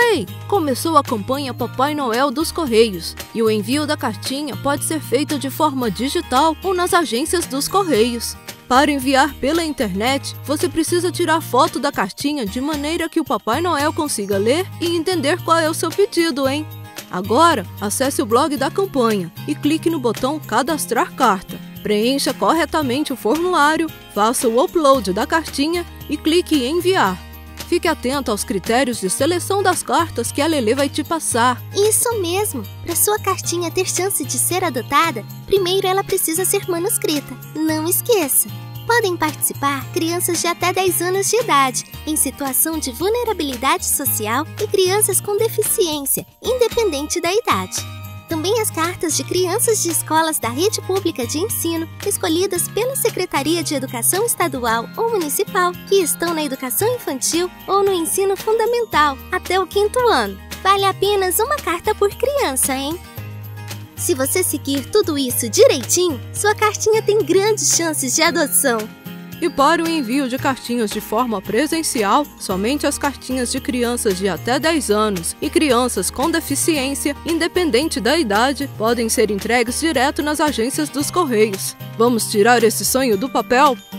Ei, começou a campanha Papai Noel dos Correios e o envio da cartinha pode ser feito de forma digital ou nas agências dos Correios. Para enviar pela internet, você precisa tirar foto da cartinha de maneira que o Papai Noel consiga ler e entender qual é o seu pedido, hein? Agora, acesse o blog da campanha e clique no botão Cadastrar Carta. Preencha corretamente o formulário, faça o upload da cartinha e clique em Enviar. Fique atento aos critérios de seleção das cartas que a Lelê vai te passar. Isso mesmo! Para sua cartinha ter chance de ser adotada, primeiro ela precisa ser manuscrita. Não esqueça! Podem participar crianças de até 10 anos de idade, em situação de vulnerabilidade social e crianças com deficiência, independente da idade. Também as cartas de crianças de escolas da rede pública de ensino, escolhidas pela Secretaria de Educação Estadual ou Municipal, que estão na educação infantil ou no ensino fundamental, até o 5º ano. Vale apenas uma carta por criança, hein? Se você seguir tudo isso direitinho, sua cartinha tem grandes chances de adoção. E para o envio de cartinhas de forma presencial, somente as cartinhas de crianças de até 10 anos e crianças com deficiência, independente da idade, podem ser entregues direto nas agências dos Correios. Vamos tirar esse sonho do papel?